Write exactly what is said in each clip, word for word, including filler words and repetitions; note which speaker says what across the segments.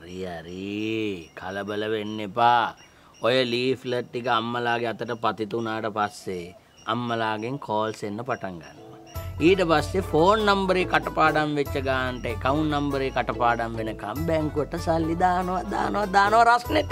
Speaker 1: හරි හරි කලබල වෙන්න එපා. ඔය ලීෆ්ලට් ටික අම්මලාගේ අතට පතිත උනාට පස්සේ අම්මලාගෙන් කෝල්ස් එන්න පටන් ගන්නවා. ඊට පස්සේ ෆෝන් නම්බරේ කටපාඩම් වෙච්ච ගානට account නම්බරේ කටපාඩම් වෙනකම් බැංකුවට සල්ලි දානවා දානවා දානවා රස්නෙට.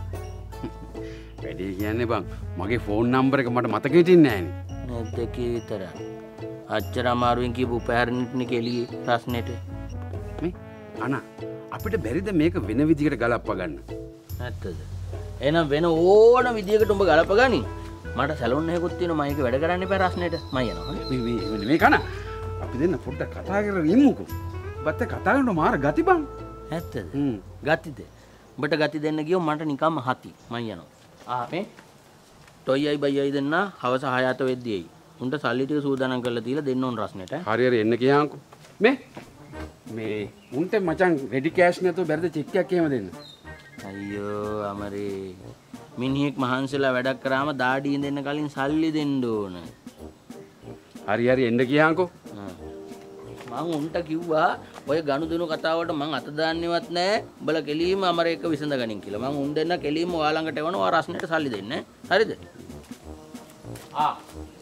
Speaker 2: වැඩි කියන්නේ බං මගේ ෆෝන් නම්බර එක මට මතක හිටින්නේ නෑනේ.
Speaker 1: නැද්ද කී විතර. අච්චර අමාරුවෙන් කියපු පැහැරණිටනේ කෙලියේ රස්නෙට.
Speaker 2: මේ අනා අපිට බැරිද මේක වෙන විදිහකට ගලප්ප ගන්න?
Speaker 1: නැත්තද? එහෙනම් වෙන ඕන විදිහකට උඹ ගලප ගනි. මට සැලොන් එකකුත් තියෙනවා මම ඒක වැඩ කරන්න එපා රස්නෙට. මම යනවා.
Speaker 2: මේ මේ මේ කන අපි දෙන්න පොඩ්ඩක් කතා කරලා ඉමුකෝ. බත් කතා කරනකොට මාර ගති බං.
Speaker 1: නැත්තද? හ්ම්. ගතිද? උඹට ගති දෙන්න ගියොත් මට නිකම්ම හති. මම යනවා. ආ මේ ටොයියි බයියි දෙන්න හවස හය අට වෙද්දී එයි. උන්ට සල්ලි ටික සූදානම් කරලා දීලා දෙන්න ඕන රස්නෙට.
Speaker 2: හරි හරි එන්න කියහන්කෝ. මේ මේ උන්ට මචං රෙඩි කෑෂ් නැතුව බැරිද චෙක් එකක් එහෙම දෙන්න?
Speaker 1: අයියෝ අමරේ මිනිහෙක් මහන්සිලා වැඩක් කරාම දාඩි ඉඳෙන්න කලින් සල්ලි දෙන්න ඕන.
Speaker 2: හරි හරි එන්න කියහන්කෝ.
Speaker 1: මං උන්ට කිව්වා ඔය ගනුදෙනු කතාවට මං අත දාන්නේවත් නැහැ. උඹලා කෙලීම අමරේ එක විසඳ ගනින් කියලා. මං උන් දෙන්න කෙලීම ඔයා ළඟට එවනවා. ඔයා රස්නෙට සල්ලි දෙන්න. හරිද? ආ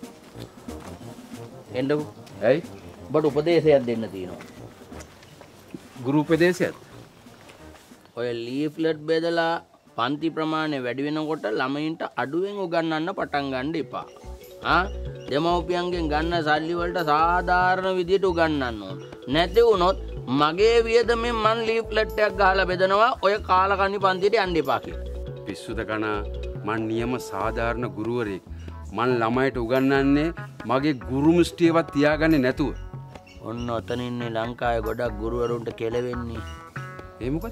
Speaker 1: එන්නකො.
Speaker 2: ඇයි?
Speaker 1: ඔබට උපදේශයක් දෙන්න තියෙනවා.
Speaker 2: ගුරු උපදේශයක්?
Speaker 1: ඔය ලීෆ්ලට් බෙදලා පන්ති ප්‍රමාණය වැඩි වෙනකොට ළමයින්ට අඩුවෙන් උගන්වන්න පටන් ගන්න එපා. ආ දෙමව්පියන්ගෙන් ගන්න සල්ලි වලට සාධාරණ විදියට උගන්වන්න ඕන. නැති වුණොත් මගේ වියදමෙන් මං ලීෆ්ලට් එකක් ගහලා බෙදනවා ඔය කාලකන්ණි පන්තියට යන්න එපා කියලා.
Speaker 2: පිස්සුද කනා මං නියම සාධාරණ ගුරුවරයෙක්. මං ළමයිට උගන්වන්නේ මගේ ගුරු මුස්ටියවත් තියාගන්නේ නැතුව.
Speaker 1: ඔන්න ඔතන ඉන්නේ ලංකාවේ ගොඩක් ගුරුවරුන්ට කෙලවෙන්නේ.
Speaker 2: ඒ මොකද?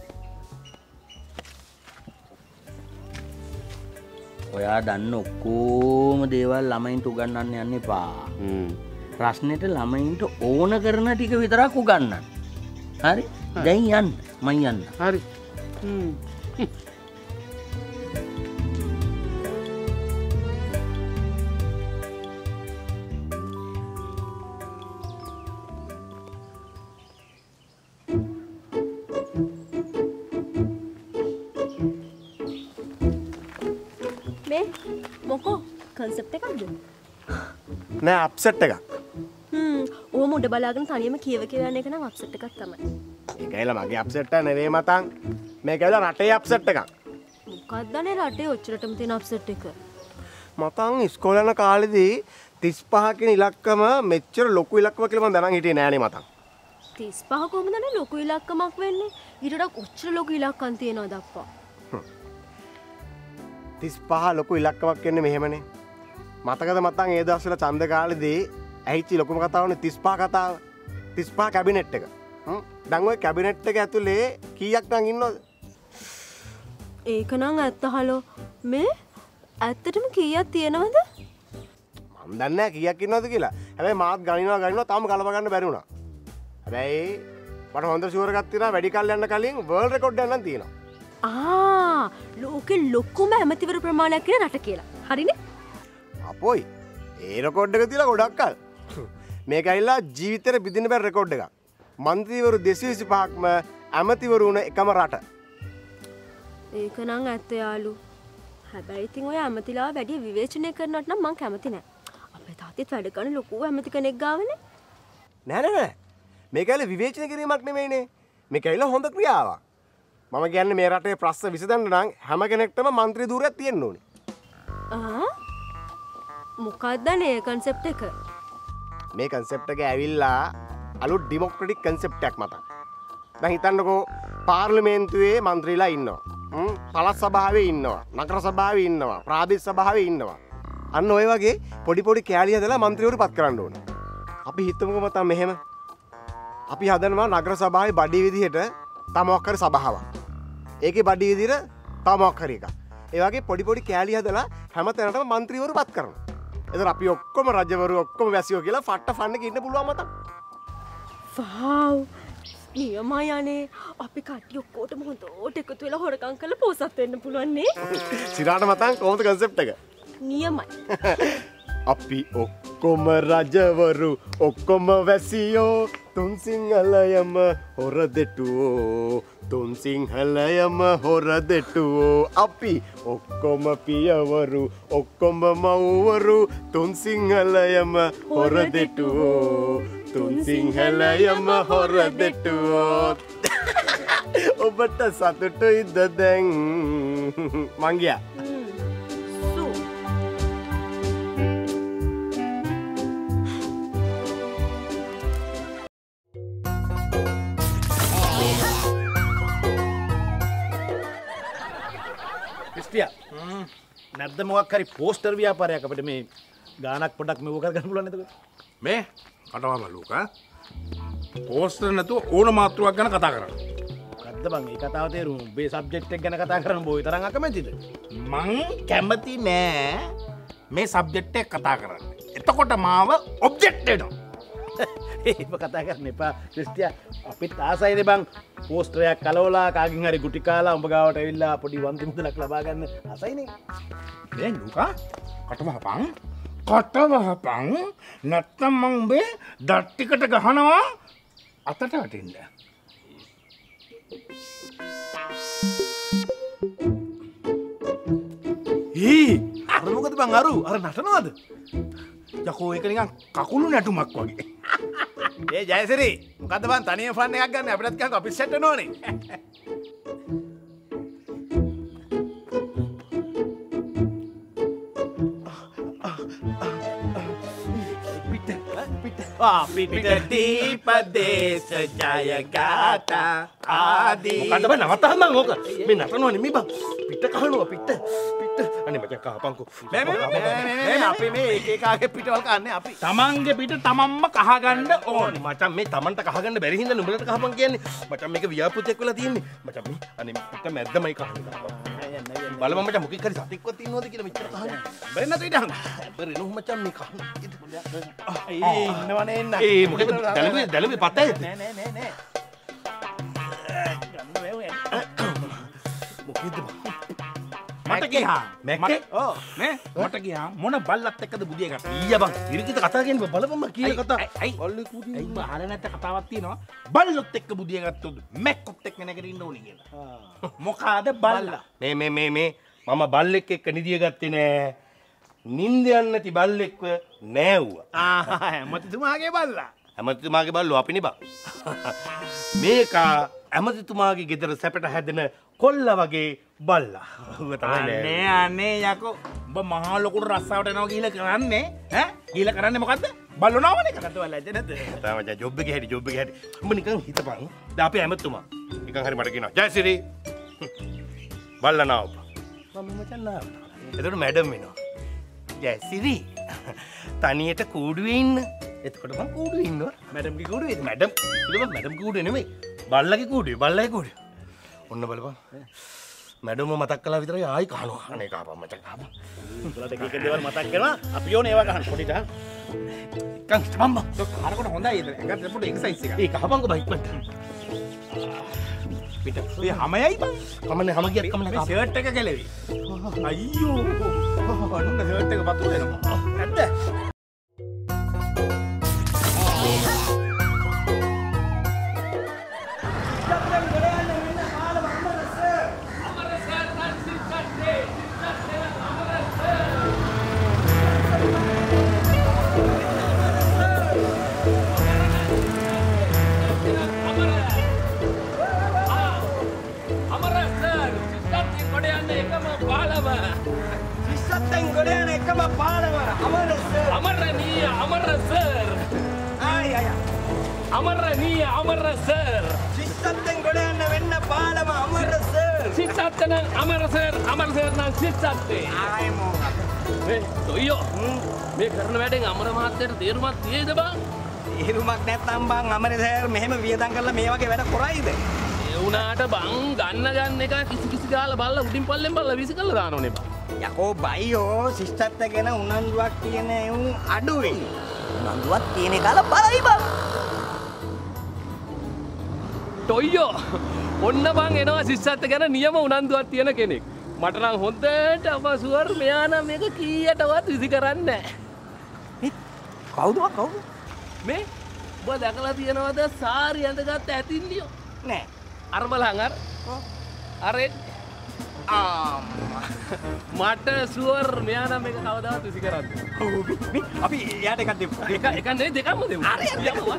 Speaker 1: ඔයා දන්න ඔක්කොම දේවල් ළමයින්ට උගන්වන්න යන්න එපා.
Speaker 2: හ්ම්.
Speaker 1: ප්‍රශ්නෙට ළමයින්ට ඕන කරන ටික විතරක් උගන්වන්න. හරි? දැන් යන්න. මං යන්න.
Speaker 2: හරි. හ්ම්.
Speaker 3: මොකෝ කන්සෙප්ට් එකක්ද?
Speaker 4: නෑ අප්සෙට් එකක්.
Speaker 3: හ්ම් ඕම උඩ බලාගෙන තනියම කියව කියව යන එක නම් අප්සෙට් එකක් තමයි.
Speaker 4: ඒක ඇයිලා මගේ අප්සෙට් එක නෙවෙයි මතන්. මේක ඇයිලා රටේ අප්සෙට් එකක්.
Speaker 3: මොකක්ද අනේ රටේ ඔච්චරටම තියෙන අප්සෙට් එක?
Speaker 4: මතන් ඉස්කෝලේ යන කාලෙදී තිස් පහ කියන ඉලක්කම මෙච්චර ලොකු ඉලක්කමක් කියලා මම දැනන් හිටියේ නෑනේ මතන්.
Speaker 3: තිස් පහ කොහොමද අනේ ලොකු ඉලක්කමක් වෙන්නේ? ඊට වඩා ඔච්චර ලොකු ඉලක්කම් තියනවාද අප්පා?
Speaker 4: තිස් පහ ලොකු ඉලක්කමක් වෙන්නේ මෙහෙමනේ. මතකද මතන් ඒ දවස්වල ඡන්ද කාලෙදී ඇහිච්ච ලොකුම කතාවනේ තිස් පහ කතාව. තිස් පහ කැබිනට් එක. හ්ම්. දැන් ওই කැබිනට් එක ඇතුලේ කීයක් නම් ඉන්නවද?
Speaker 3: ඒක නම් ඇත්ත හලෝ. මේ ඇත්තටම කීයක් තියෙනවද?
Speaker 4: මම දන්නේ නැහැ කීයක් ඉන්නවද කියලා. හැබැයි මාත් ගණිනවා ගණිනවා තාම ගලප ගන්න බැරි වුණා. හැබැයි මට හොඳ ෂුවර් එකක් තියෙනවා වැඩි කල් යන්න කලින් වර්ල්ඩ් රෙකෝඩ් එකක් නම් තියෙනවා.
Speaker 3: ආ ලෝකෙ ලොකුම ඇමතිවරු ප්‍රමාණයක් කියන රට කියලා. හරිනේ?
Speaker 4: අපොයි. ඒ රෙකෝඩ් එක තියලා ගොඩක් කල්. මේක ඇවිල්ලා ජීවිතේට බිඳින්න බැරි රෙකෝඩ් එකක්. මන්ත්‍රීවරු දෙසිය විසිපහක්ම ඇමතිවරු වුණ එකම රට.
Speaker 3: ඒක නම් ඇත්ත යාළු. හැබැයි ඉතින් ඔය ඇමතිලා වැඩි විවේචනය කරනවට නම් මං කැමති නෑ. අපේ තාත්තෙත් වැඩ කරන ලොකු ඇමති කෙනෙක් ගාවනේ.
Speaker 4: නෑ නෑ නෑ. මේක ඇවිල්ලා විවේචනය කිරීමක් නෙමෙයිනේ. මේක ඇවිල්ලා හොඳ ක්‍රියාවක්. මම කියන්නේ මේ රටේ ප්‍රශ්න විසඳන්න නම් හැම කෙනෙක්ටම മന്ത്രി ධූරයක් තියෙන්න ඕනේ.
Speaker 3: ආ මොකක්ද නේ concept එක?
Speaker 4: මේ concept එක ඇවිල්ලා අලුත් ඩෙමොක්‍රටික් concept එකක් මත. දැන් හිතන්නකෝ පාර්ලිමේන්තුවේ മന്ത്രിලා ඉන්නවා. හ්ම් පළාත් සභාවේ ඉන්නවා. නගර සභාවේ ඉන්නවා. ප්‍රාදේශ සභාවේ ඉන්නවා. අන්න ඔය වගේ පොඩි පොඩි කෑලි හදලා മന്ത്രിවරු පත් කරන්න ඕනේ. අපි හිතමුකෝ මත මෙහෙම. අපි හදනවා නගර සභාවේ බඩේ විදිහට තමක් හරි සභාවක්. ඒකේ බඩේ විදිහට තමක් හරි එකක්. ඒ වගේ පොඩි පොඩි කෑලි හදලා හැම තැනටම മന്ത്രിවරු පත් කරනවා. එතන අපි ඔක්කොම රජවරු ඔක්කොම වැසියෝ කියලා ෆට්ට ෆන්න එකේ ඉන්න පුළුවන් මත.
Speaker 3: වව් නියමයි අනේ අපි කට්ටිය ඔක්කොටම හොඳට එකතු වෙලා හොරකම් කරලා පෝසත් වෙන්න පුළුවන් නේ.
Speaker 4: සිරාට මතන් කොහොමද concept එක?
Speaker 3: නියමයි.
Speaker 4: අපි ඔක්කොම රජවරු ඔක්කොම වැසියෝ තුන් සිංහලයම හොර දෙටුවෝ තුන් සිංහලයම හොර දෙටුවෝ අපි ඔක්කොම පියවරු ඔක්කොම මව්වරු තුන් සිංහලයම හොර දෙටුවෝ තුන් සිංහලයම හොර දෙටුවෝ ඔබට සතුටුයිද දැන් මං ගියා
Speaker 5: නැද්ද මොකක් හරි පෝස්ටර් ව්‍යාපාරයක් අපිට මේ ගානක් පොඩක් මෙව කරගන්න පුළුවන් නේද?
Speaker 6: මේ කටවම ලූකා පෝස්ටර් නැතුව ඕන මාතෘකාවක් ගැන කතා කරන්න.
Speaker 5: මොකද්ද බං මේ කතාව තේරුම? මේ සබ්ජෙක්ට් එක ගැන කතා කරන්න බොයි තරම් අකමැතිද?
Speaker 6: මං කැමති නෑ මේ සබ්ජෙක්ට් එක කතා කරන්න. එතකොට මාව ඔබ්ජෙක්ට් වෙනවා.
Speaker 5: ඒක කතා කරන්න එපා. ක්‍රිස්ටියා අපිත් ආසයිනේ බං පෝස්ටරයක් කලවලා කාගෙන් හරි ගුටි කාලා උඹ ගාවට ඇවිල්ලා පොඩි වන්ති මුදලක් ලබා ගන්න ආසයිනේ.
Speaker 6: මේ ලූකා කටවහපන් කටවහපන් නැත්තම් මං උඹේ දත් ටිකට ගහනවා අතට වටින්න.
Speaker 5: ඊ අර මොකද බං අරු අර නටනවද? යකෝ ඒක නිකන් කකුළු නැටුමක් වගේ. ඒ ජයසිරි මොකද්ද බං තනියම ෆන් එකක් ගන්න අපිටත් කහක අපිත් සෙට් වෙනවනේ. පිට දීපදේශ ජයගාථා ආදී මොකද්ද බං නවත්තන්න බං ඕක මේ නටනවනේ මේ බං පිට කහනවා පිට පිට අනේ මචං කහපන්කෝ මේ මේ අපි මේ එක එකාගේ පිටවල් කන්නේ අපි
Speaker 6: තමන්ගේ පිට තමන්ම කහගන්න ඕනේ.
Speaker 5: මචං මේ තමන්ට කහගන්න බැරි හින්දා නුඹලට කහපන් කියන්නේ මචං මේක ව්‍යාපෘතියක් වෙලා තියෙන්නේ මචං මේ අනේ පිට මැද්දමයි කහන්නේ බලමු මචං මොකක් හරි සතෙක්වත් ඉන්නවද කියලා මෙච්චර කහන්නේ බැරි නැතු ඉඳන් බැරි නෝ මචං මේ කහන්නේ ඒ ඉන්නවනේ එන්න ඒ මොකද දැලුවේ දැලුවේ පතේ නෑ නෑ නෑ නෑ ගන්න වෙන්නේ මොකද
Speaker 6: මට ගියා
Speaker 5: මැක්කේ
Speaker 6: ඔව් මේ මට ගියා මොන බල්ලත් එක්කද බුදිය ගත්තා.
Speaker 5: ඊය බං ඉරිකිත කතා කියන්නේ බලපන් මම කියන කතා
Speaker 6: අයි
Speaker 5: බල්ලේ කුඩි
Speaker 6: අයි උඹ අහලා නැත්te කතාවක් තියෙනවා බල්ලොත් එක්ක බුදිය ගත්තොත් මැක්කොත් එක්ක නැගිටින්න ඉන්න ඕනේ කියලා. මොකාද බල්ලා
Speaker 5: මේ මේ මේ මේ මම බල්ලෙක් එක්ක නිදිය ගත්තේ නෑ. නිින්ද යන්නේ නැති බල්ලෙක්ව නෑවුවා. ආ ඇමතිතුමාගේ බල්ලා. ඇමතිතුමාගේ බල්ලෝ අපිනේ බං. මේක ඇමතිතුමාගේ ගෙදර සැපට හැදෙන කොල්ල වගේ බල්ලා. ඌව තමයි
Speaker 6: අනේ අනේ යකෝ උඹ මහා ලොකුට රස්සාවට යනවා කියලා කරන්නේ ඈ කියලා කරන්නේ මොකද්ද බල්ලෝ නාවනේ කකට වලද නැද්ද
Speaker 5: තමයි ජොබ් එකේ හැටි ජොබ් එකේ හැටි උඹ නිකන් හිතපන් දැන් අපේ ඇමතිතුමා නිකන් හරි මට කියනවා ජයසිරි බල්ලා නාව මම මචං නාව එතකොට මැඩම් වෙනවා ජයසිරි තනියට කූඩුවේ ඉන්න එතකොට මම කූඩුවේ ඉන්නවා මැඩම්ගේ කූඩුවේ මැඩම් ඉතින් මැඩම් කූඩුවේ නෙමෙයි බල්ලාගේ කූඩුවේ බල්ලාගේ කූඩුවේ ඔන්න බලපන් මැඩම්ව මතක් කළා විතරයි ආයි කහනවා අනේ කහපන් මචං කහපන් උඹලට එක එක දේවල් මතක් කරනවා අපි ඕනේ ඒවා කහන්න පොඩිට
Speaker 6: කන් මම්ම ඔක කාරකට හොඳයි ඒක ඒකට පොඩි එක්සයිස් එකක්
Speaker 5: ඒ කහපන්කෝ බයික් මට
Speaker 6: පිට මේ හැමයයි බං
Speaker 5: කමන්නේ හැම ගියත් කමන්නේ
Speaker 6: මේ ෂර්ට් එක ගැලවි අයියෝ ඔන්න ෂර්ට් එක පතු වෙනවා නැද්ද
Speaker 1: Amarania, Amara sir.
Speaker 5: ආයි ආයි
Speaker 1: Amarania, Amara sir.
Speaker 5: සිස්සත්තෙන් ගොඩ යන්න වෙන්න පාලම Amara sir
Speaker 1: Sixatten, Amara sir, Amara sir nan sixatte.
Speaker 5: ආයි මොකක්ද
Speaker 1: මේ තොයියෝ මේ කරන වැඩෙන් අමර මහත්තයට තේරුමක් තියෙයිද බං?
Speaker 5: ඉරුමක් නැත්නම් බං අමර සර් මෙහෙම වියදම් කරලා මේ වගේ වැඩ කරයිද?
Speaker 1: ඒ වුණාට බං ගන්න ගන්න එක කිසි කිසි ගාලා බල්ලා උඩින් පල්ලෙන් බල්ලා විසි කරලා දානෝනේ බං.
Speaker 5: යකෝ බයියෝ සිස්ටර්ට ගැන උනන්දුවක් තියෙන උන් අඩුයි. උනන්දුවක් තියෙන කාල බලයි බං.
Speaker 1: ටොයියෝ ඔන්න බං එනවා සිස්සත්ත ගැන නියම උනන්දුවක් තියෙන කෙනෙක්. මට නම් හොඳට අපසුවර් මෙයා නම් මේක කීයටවත් විසි කරන්නේ නැහැ.
Speaker 7: කවුද කවුද?
Speaker 8: මේ ඔබ දැකලා තියෙනවද සාරි ඇඳගත් ඇතින්ලියෝ?
Speaker 7: නෑ.
Speaker 8: අර බලහන් අර. අර මට සුවර් මෙයා නම් එක කවදාවත් විසි කරන්නේ.
Speaker 7: ඔව් මේ අපි එයාට එකක් දෙමු.
Speaker 8: එක එක නෙවෙයි දෙකක්ම දෙමු. හරි දෙමු.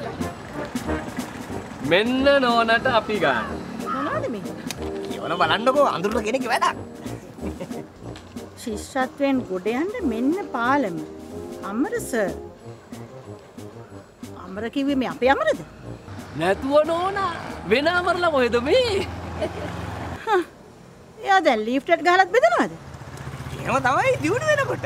Speaker 8: මෙන්න නෝනට අපි ගන්න.
Speaker 3: මොනවද මේ?
Speaker 7: කියවන බලන්නකෝ අඳුරන කෙනෙක් වැඩක්.
Speaker 9: ශිෂ්‍යත්වයෙන් ගොඩ යන්න මෙන්න පාලම. අමර සර්. අමර කිව්වේ මේ අපේ අමරද?
Speaker 8: නැතුව නෝනා වෙන අමරලා කොහෙද මේ?
Speaker 9: එයා දැන් ලිෆ්ට් එක ගහලත් බෙදනවද?
Speaker 7: එහෙම තමයි දියුණු වෙනකොට.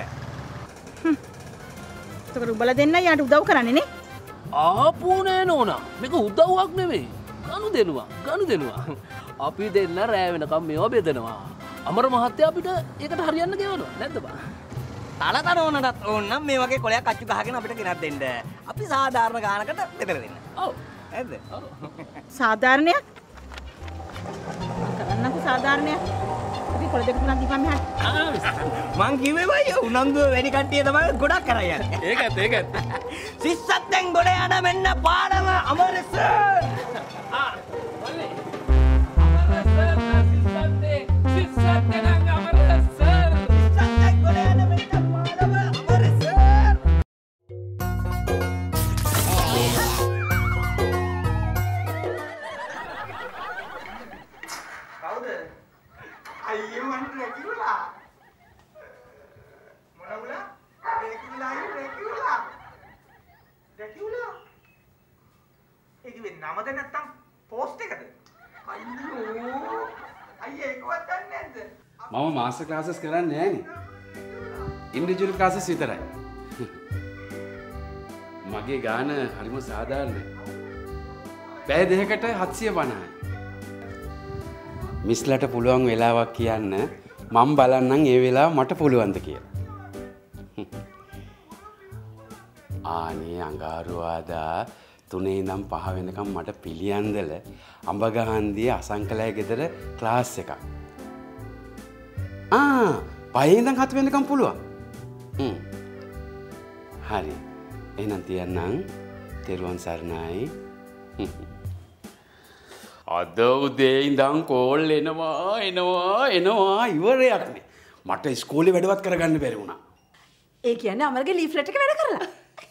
Speaker 9: එතකොට උඹලා දෙන්නයි යාට උදව් කරන්නේ නේ?
Speaker 8: ආපු නෑ නෝනා. මේක උදව්වක් නෙමෙයි. ගනු දෙනවා. ගනු දෙනවා. අපි දෙන්න රෑ වෙනකම් මේවා බෙදනවා. අමර මහත්තයා අපිට ඒකට හරියන්න ගෙවනවා. නැද්ද බා?
Speaker 7: තලතන ඕනටත් ඕන නම් මේ වගේ කොලයක් අච්චු ගහගෙන අපිට ගෙනත් දෙන්න. අපි සාධාරණ ගානකට බෙදලා දෙන්න.
Speaker 8: ඔව්.
Speaker 7: නේද?
Speaker 8: ඔව්.
Speaker 9: සාධාරණයක්? කරන්නකෝ සාධාරණයක්. අපි කොළ දෙක තුනක් දීපන් මෙහාට.
Speaker 7: මං කිව්වේ බයි උනන්දුව වැඩි කට්ටිය තමයි ගොඩක් කරා යන්නේ.
Speaker 8: ඒකත් ඒකත්.
Speaker 7: සිස්සත්ෙන් ගොඩ යන මෙන්න පාඩම අමරස.
Speaker 8: ආ වල්ලේ. අමරස සිස්සත්තේ සිස්සත්තේ නම් අමරස.
Speaker 7: සිස්සත්ෙන් ගොඩ යන මෙන්න පාඩම අමරස. කවුද? අයියෝ මන්ට රැකියුලා. මොනවුලා? රැකියුලා අයියෝ රැකියුලා. රැකියුලා. ඒක වෙන්නේ නමද නැත්තම් පෝස්ට් එකද? අයියෝ. අයියේ ඒකවත් දන්නේ නැද්ද?
Speaker 2: මම මාස්ටර් ක්ලාසස් කරන්නේ නෑනේ. ඉන්ඩිවිජුවල් ක්ලාසස් විතරයි. මගේ ගාන හරිම සාධාරණයි. පැය දෙකකට හත්සිය පනහයි. මිස්ලට පුළුවන් වෙලාවක් කියන්න මම බලන්නම් ඒ වෙලාව මට පුළුවන්ද කියලා. ආනේ අඟහරුවාදා තුනේ ඉඳන් පහ වෙනකම් මට පිළියන්දල අඹගහන්දිය අසංකලයි ගෙදර ක්ලාස් එකක්. ආ පහේ ඉඳන් හත වෙනකම් පුළුවන්. හ්ම්. හරි. එහෙනම් තියන්නම්. තෙරුවන් සරණයි. අද උදේ ඉඳන් කෝල් එනවා එනවා එනවා ඉවරයක් නේ. මට ඉස්කෝලේ වැඩවත් කරගන්න බැරි වුණා.
Speaker 9: ඒ කියන්නේ අමරගේ ලීෆ්ලට් එක වැඩ කරලා.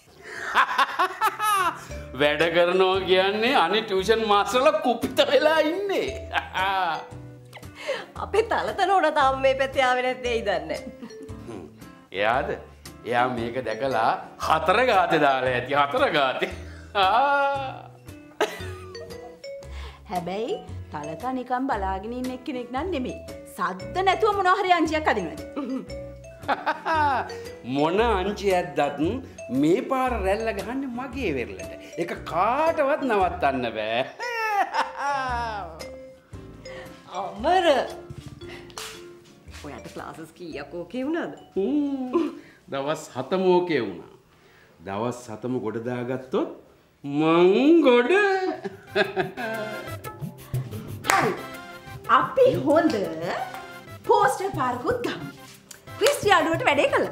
Speaker 2: වැඩ කරනවා කියන්නේ අනේ ටියුෂන් මාස්ටර්ලා කුපිත වෙලා ඉන්නේ.
Speaker 3: අපේ තලතන උඩ තාම මේ පැත්තේ ආවේ නැත්තේ ඒ දන්නේ.
Speaker 2: එයාද? එයා මේක දැකලා හතර ගාතේ දාලා ඇති හතර ගාතේ.
Speaker 9: හැබැයි තලතා නිකන් බලාගෙන ඉන්න එක්කෙනෙක් නන් නෙමෙයි. සද්ද නැතුව මොනවා හරි අංජියක් අදිනවා.
Speaker 2: මොන අංජියක්දත් මේ පාර රැල්ල ගහන්නේ මගේ වෙරළට. ඒක කාටවත් නවත්තන්න බෑ.
Speaker 3: අමර ඔයාට ක්ලාසස් කීයක් ඕකේ වුණාද?
Speaker 2: දවස් හතම ඕකේ වුණා. දවස් හතම ගොඩ දාගත්තොත් මං ගොඩ.
Speaker 9: හරි. අපි හොඳ පෝස්ටර් පාරකුත් ගමු. ක්‍රිස්ටියානුවට වැඩේ කළාද?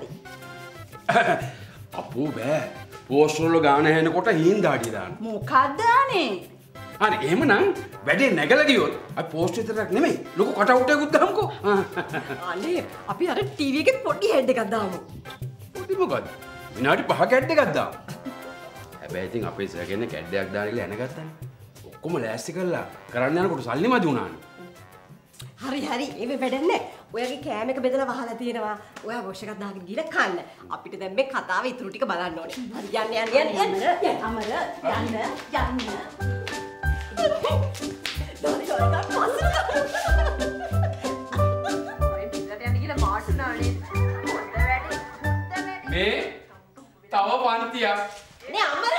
Speaker 2: අපෝ බෑ. පෝස්ටර් වල ගාන හැනකොට හීන් දාඩිය දාන්න.
Speaker 9: මොකක්ද අනේ?
Speaker 2: හරි එහෙමනම් වැඩේ නැගලා ගියොත් අපි පෝස්ට් විතරක් නෙමෙයි ලොකු කටවුට් එකකුත් දාමුකෝ.
Speaker 3: අනේ අපි අර ටීවී එකේ පොඩි හෙඩ් එකක් දාමු.
Speaker 2: පොඩි මොකද? විනාඩි පහක ඇඩ් එකක් දාමු. හැබැයි ඉතින් අපේ සර් කියන්නේ කැඩ්ඩයක් දාන්න කියලා එනගත්තානේ. ඔක්කොම ලෑස්ති කරලා කරන්න යනකොට සල්ලි මදි වුණානේ.
Speaker 3: හරි හරි ඒව වැඩන්නේ. ඔයාගේ කෑම එක බෙදලා වහලා තියෙනවා. ඔයා වොෂ් එකක් දාගෙන ගිහලා කන්න. අපිට දැන් මේ කතාව ඉතුරු ටික බලන්න ඕනේ. හරි යන්න යන්න යන්න යන්න.
Speaker 9: අමර යන්න යන්න.
Speaker 3: දොරේ දොරේ දාන්න පස්සට. ඔය පිටට යන්න ගිහලා මාටුනානේ. හොඳ වැඩි.
Speaker 2: මේ තව පන්තියක්.
Speaker 3: නේ අමර.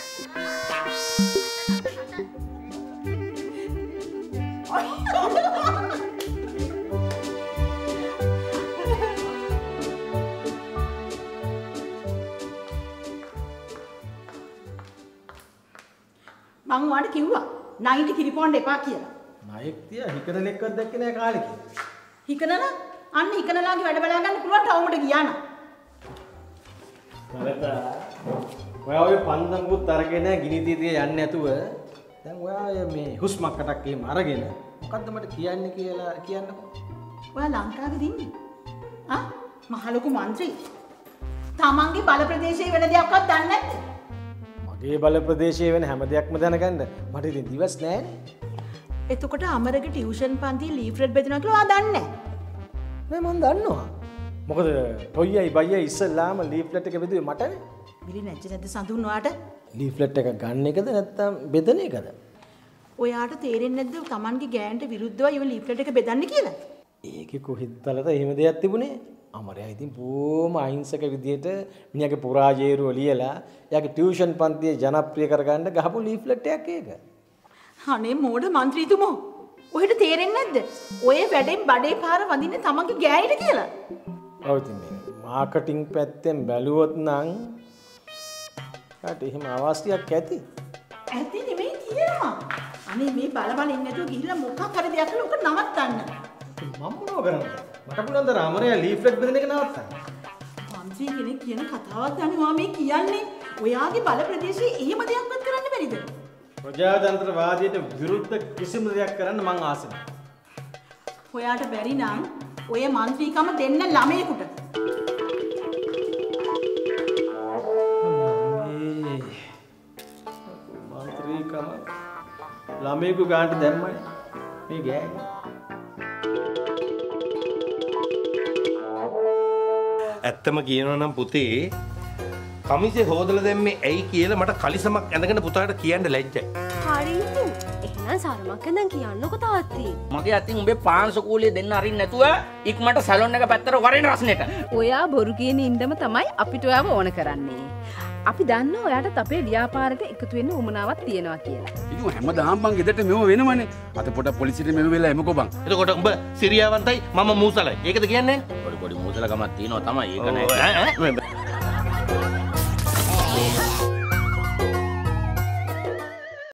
Speaker 9: මං ඔයාලට කිව්වා නයින්ටි කිරිපොන්ඩ් එපා කියලා.
Speaker 10: නයෙක් තිය හිකන එක්කත් දැක්කේ නෑ කාලෙක.
Speaker 9: හිකනන අන්න හිකනලාගේ වැඩ බලා ගන්න පුළුවන් ටවුමට ගියා නම්.
Speaker 10: කරතා ඔයා ඔය පන්දම්කුත් අරගෙන ගිනි තීතිය යන්නේ නැතුව දැන් ඔයා මේ හුස්මක්කටක් එහෙම අරගෙන මොකද්ද මට කියන්නේ කියලා කියන්නකෝ.
Speaker 9: ඔයා ලංකාවේ දින්නේ. ආ මහ ලොකු മന്ത്രി. තමන්ගේ බල ප්‍රදේශයේ වෙන දෙයක්වත් දන්නේ නැද්ද?
Speaker 10: මගේ බල ප්‍රදේශයේ වෙන හැම දෙයක්ම දැනගන්න මට ඉතින් දිවස් නැහැනේ.
Speaker 9: එතකොට අමරගේ ටියුෂන් පන්තියේ ලීෆ්ලට් බෙදනවා කියලා ඔයා දන්නේ
Speaker 10: නැහැ. මම දන්නවා. මොකද ටොයියයි බයියයි ඉස්සල්ලාම ලීෆ්ලට් එක බෙදුවේ මටනේ.
Speaker 9: බිලි නැච්ච නැද්ද සඳුන් ඔයාට?
Speaker 10: ලීෆ්ලට් එක ගන්න එකද නැත්නම් බෙදන එකද?
Speaker 9: ඔයාට තේරෙන්නේ නැද්ද තමන්ගේ ගෑනට විරුද්ධව ඊව ලීෆ්ලට් එක බෙදන්නේ කියලා?
Speaker 10: ඒකේ කොහෙද තලත එහෙම දෙයක් තිබුණේ? අමරයා ඉතින් බොහොම අහිංසක විදියට මිනිහාගේ පුරාජේරුව ලියලා එයාගේ ටියුෂන් පන්තියේ ජනප්‍රිය කරගන්න ගහපු ලීෆ්ලට් එකක් ඒක.
Speaker 9: අනේ මෝඩ മന്ത്രിතුමෝ. ඔහෙට තේරෙන්නේ නැද්ද? ඔය වැඩෙන් බඩේ පාර වඳින්නේ තමන්ගේ ගෑනිට කියලා.
Speaker 10: ඔව් ඉතින් මේ මාකටිං පැත්තෙන් බැලුවොත් නම් කාට එහෙම අවශ්‍යයක් ඇති.
Speaker 9: ඇති නෙමෙයි තියෙනවා. අනේ මේ බල බල ඉන්නේ නැතුව ගිහිල්ලා මොකක් හරි දෙයක් කළා ඔක නවත්තන්න.
Speaker 10: මම මොනව කරන්නද? මට පුළුවන් ද අමරයා ලීෆ්ලට් බෙදන එක නවත්තන්න.
Speaker 9: මන්ත්‍රී කෙනෙක් කියන කතාවක් දන්නවා මේ කියන්නේ. ඔයාගේ බල ප්‍රදේශයේ එහෙම දෙයක්වත් කරන්න බැරිද?
Speaker 10: ප්‍රජාතන්ත්‍රවාදයට විරුද්ධ කිසිම දෙයක් කරන්න මං ආසයි.
Speaker 9: ඔයාට බැරි නම් ඔය മന്ത്രിකම දෙන්න ළමයෙකුට.
Speaker 10: මන්ත්‍රීකම ළමයෙකු ගානට දැම්මනේ මේ ගෑණි.
Speaker 5: ඇත්තම කියනවා නම් පුතේ කමිසේ හොදලා දැම්මේ ඇයි කියලා මට කලිසමක් ඇඳගෙන පුතාට කියන්න ලැජ්ජයි.
Speaker 3: හරි ඉතින්. එහෙනම් සරමක් දැන් කියන්නකෝ තාත්තී.
Speaker 1: මගේ අතින් උඹේ පාංශ කූලිය දෙන්න අරින්න නැතුව ඉක්මනට සැලොන් එක පැත්තට වරෙන් රස්නෙට.
Speaker 11: ඔයා බොරු කියන ඉඳම තමයි අපිට ඔයාව ඕන කරන්නේ. අපි දන්නවා ඔයාටත් අපේ ව්‍යාපාරයට එකතු වෙන්න උමනාවක් තියෙනවා කියලා.
Speaker 2: ඉතින් හැමදාම මං ගෙදරට මෙව වෙනවනේ. අත පොඩ පොලිසියට මෙව වෙලා එමුකෝ බං.
Speaker 5: එතකොට උඹ සිරියාවන්තයි මම මූසලයි. ඒකද කියන්නේ?
Speaker 1: පොඩි පොඩි මුදලකමක් තියෙනවා තමයි ඒක නෑ.